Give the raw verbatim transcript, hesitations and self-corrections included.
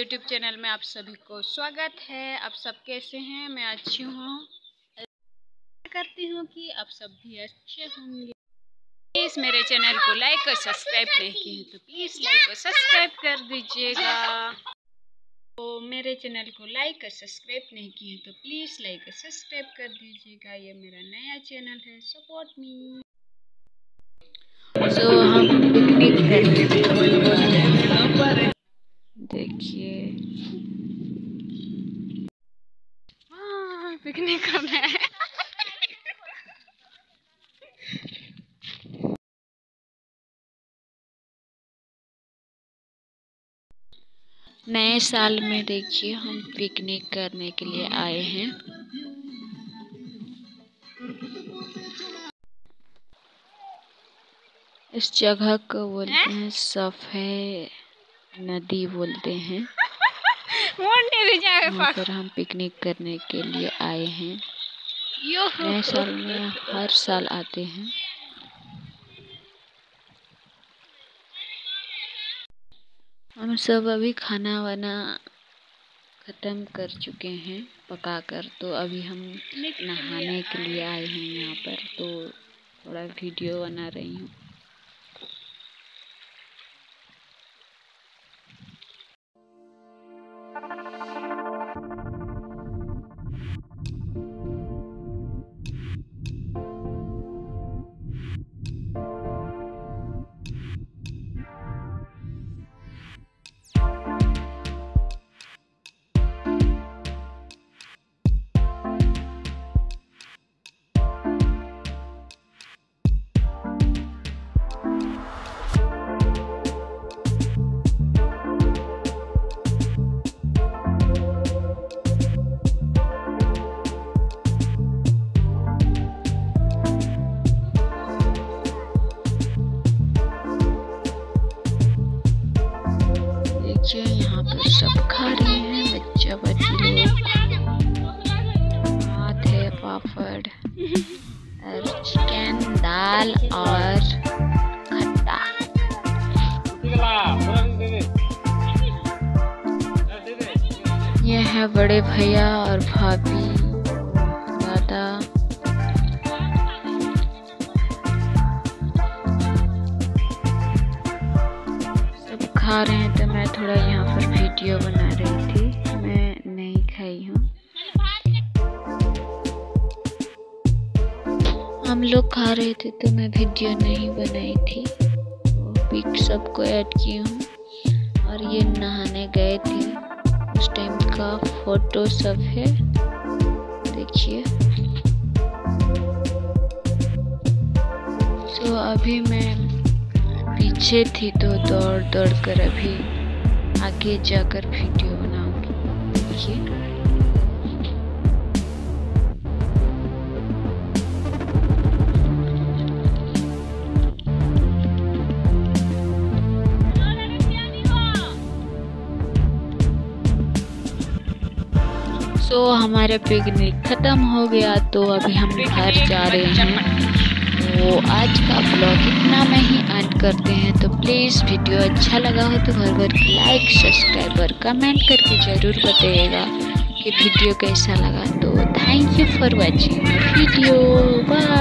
YouTube channel में आप सभी को स्वागत है। आप सब कैसे हैं? मैं अच्छी हूँ, करती हूँ कि आप सब भी अच्छे होंगे। प्लीज़ मेरे चैनल को लाइक और सब्सक्राइब नहीं किए हैं तो प्लीज़ लाइक और सब्सक्राइब कर दीजिएगा। तो मेरे चैनल को लाइक और सब्सक्राइब नहीं किए हैं तो प्लीज़ लाइक और सब्सक्राइब कर दीजिएगा। ये मेरा नया चैनल है, सपोर्ट मी। तो हम पिकनिक करने देखिए, हाँ पिकनिक करना है। नए साल में देखिए हम पिकनिक करने के लिए आए हैं। इस जगह को बोलते हैं सफेद नदी बोलते हैं। वहाँ पर हम पिकनिक करने के लिए आए हैं। नए साल में हर साल आते हैं। हम सब अभी खाना वाना ख़त्म कर चुके हैं पकाकर, तो अभी हम नहाने के लिए आए हैं यहाँ पर, तो थोड़ा वीडियो बना रही हूँ। यहाँ पर सब खा रहे हैं, बच्चा बच्ची लोग। भात है, पापड़ और चिकन, दाल और खट्टा। ये है बड़े भैया और भाभी, दादा। खा रहे हैं तो मैं थोड़ा यहाँ पर वीडियो बना रही थी। मैं नहीं खाई हूँ। हम लोग खा रहे थे तो मैं वीडियो नहीं बनाई थी। तो पिक सबको ऐड की हूँ। और ये नहाने गए थे उस टाइम का फोटो सब है, देखिए। तो अभी मैं पीछे थी तो दौड़ दौड़ कर अभी आगे जाकर वीडियो बनाऊंगी, देखिए। तो हमारे पिकनिक खत्म हो गया, तो अभी हम घर जा रहे हैं। तो आज का ब्लॉग इतना में ही एंड करते हैं। तो प्लीज़ वीडियो अच्छा लगा हो तो घर घर लाइक सब्सक्राइब और कमेंट करके ज़रूर बताइएगा कि वीडियो कैसा लगा। तो thank you for watching video, bye.